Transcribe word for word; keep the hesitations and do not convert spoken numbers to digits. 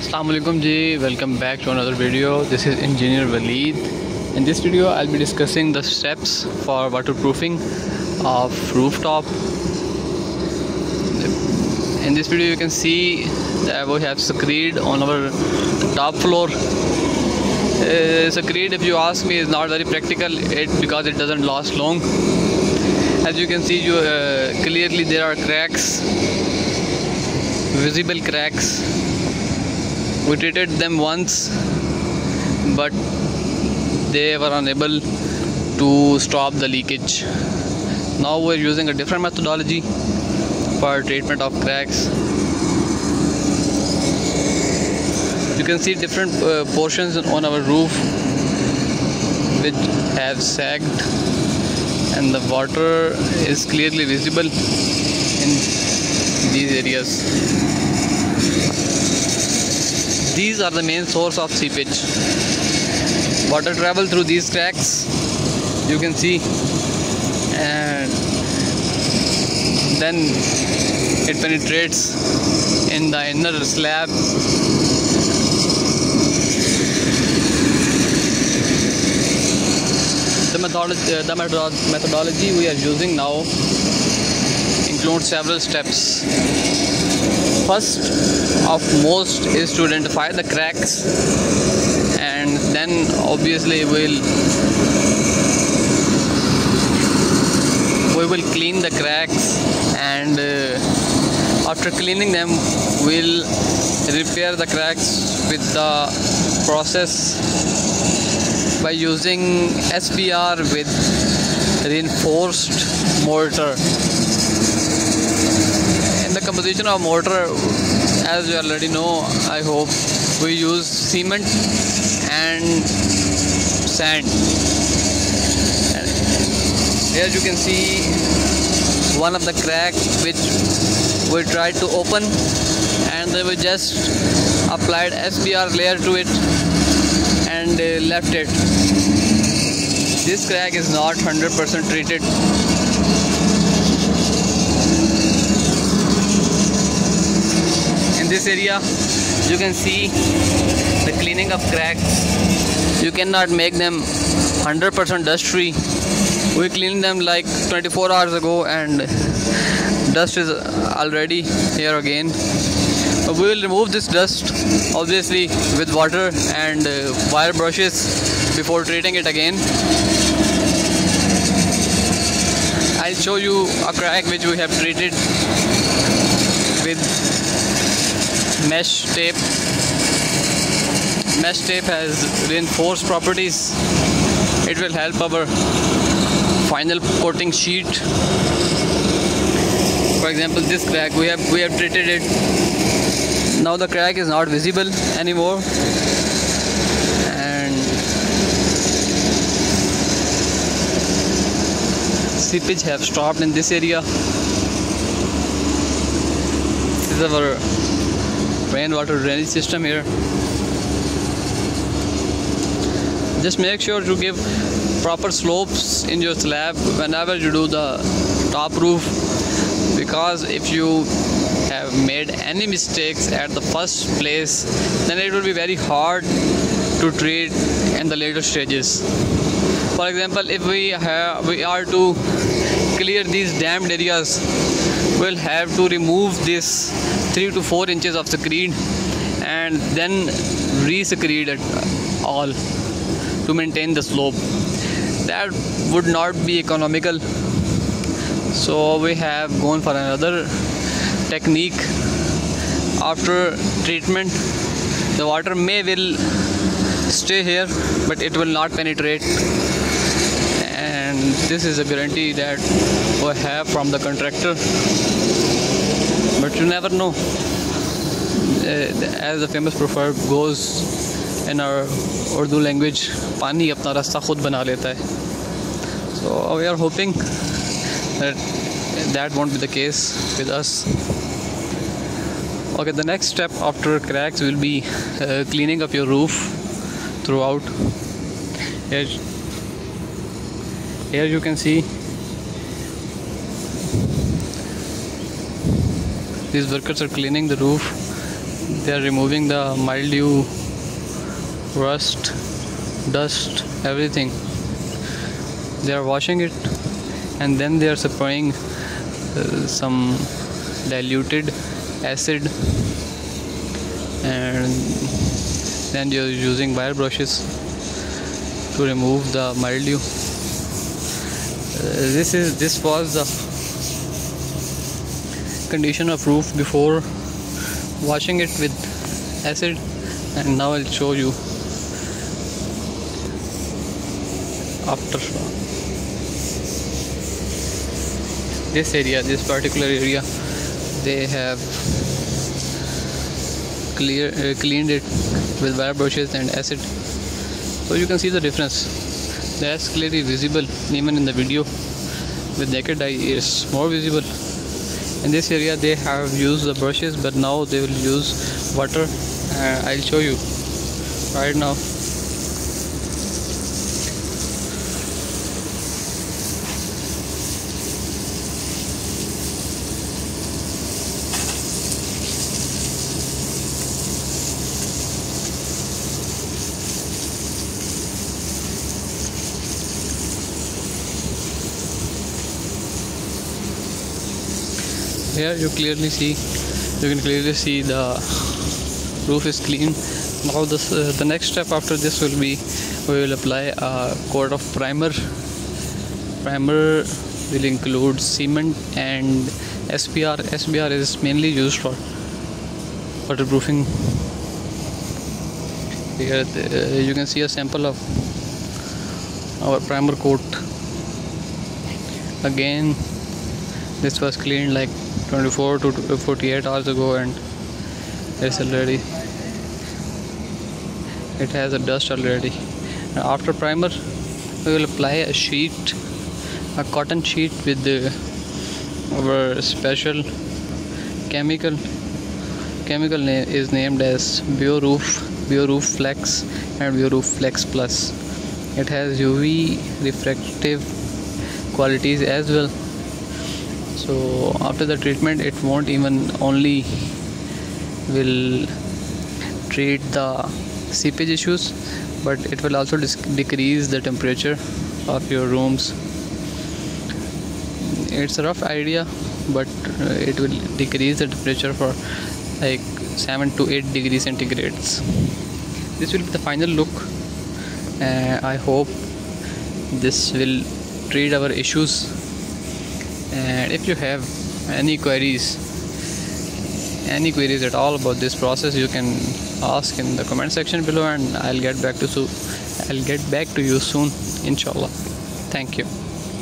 Assalamualaikum ji, welcome back to another video. This is Engineer Waleed. In this video I'll be discussing the steps for waterproofing of rooftop. In this video you can see that we have screed on our top floor. Uh, screed, if you ask me, is not very practical it because it doesn't last long. As you can see, you uh, clearly there are cracks, visible cracks. We treated them once, but they were unable to stop the leakage. Now we're using a different methodology for treatment of cracks. You can see different uh, portions on our roof which have sagged, and the water is clearly visible in these areas. These are the main source of seepage. Water travel through these cracks, you can see, and then it penetrates in the inner slab. The methodology, uh, the methodology we are using now includes several steps. First of most is to identify the cracks, and then obviously we'll we will clean the cracks, and uh, after cleaning them we'll repair the cracks with the process by using S B R with reinforced mortar. In the composition of mortar, as you already know, I hope, we use cement and sand. And here you can see one of the cracks which we tried to open, and then we just applied S B R layer to it and uh, left it. This crack is not one hundred percent treated. In this area you can see the cleaning of cracks. You cannot make them one hundred percent dust free. We cleaned them like twenty-four hours ago and dust is already here again. We will remove this dust obviously with water and uh, wire brushes before treating it again. I'll show you a crack which we have treated with mesh tape. Mesh tape has reinforced properties. It will help our final coating sheet. For example, this crack we have we have treated it. Now the crack is not visible anymore, and seepage have stopped in this area. This is our rainwater drainage system here. Just make sure to give proper slopes in your slab whenever you do the top roof, because if you have made any mistakes at the first place, then it will be very hard to treat in the later stages. For example, if we have we are to clear these dammed areas, we'll have to remove this three to four inches of screed and then re-screed it all to maintain the slope. That would not be economical, so we have gone for another technique. After treatment, the water may will stay here, but it will not penetrate, and this is a guarantee that we have from the contractor. But you never know, uh, as the famous proverb goes in our Urdu language, पानी अपना रास्ता खुद बना लेता है. So we are hoping that that won't be the case with us. Okay, the next step after cracks will be uh, cleaning up your roof throughout. Here, here you can see these workers are cleaning the roof. they are removing the mildew, rust, dust, everything. They are washing it and then they are spraying uh, some diluted acid, and then you're using wire brushes to remove the mildew. Uh, this is this was the condition of roof before washing it with acid, and now I'll show you after. This area, this particular area, they have clear uh, cleaned it with wire brushes and acid, so you can see the difference. That's clearly visible. Even in the video with naked eye, it's more visible. In this area they have used the brushes, but now they will use water. uh, I'll show you right now. Here you clearly see, you can clearly see the roof is clean. Now this, uh, the next step after this will be, we will apply a coat of primer. Primer will include cement and S P R. S P R is mainly used for waterproofing. Here uh, you can see a sample of our primer coat. Again, this was cleaned like twenty-four to forty-eight hours ago, and it's already, it has a dust already. Now after primer, we will apply a sheet, a cotton sheet with the, our special chemical. Chemical name is named as BioRoof, BioRoof Flex and BioRoof Flex Plus. It has U V refractive qualities as well. So after the treatment, it won't even only will treat the seepage issues, but it will also decrease the temperature of your rooms. It's a rough idea, but it will decrease the temperature for like seven to eight degrees centigrades. This will be the final look. uh, I hope this will treat our issues. And if you have any queries any queries at all about this process, you can ask in the comment section below, and I'll get back to so I'll get back to you soon, inshallah. Thank you.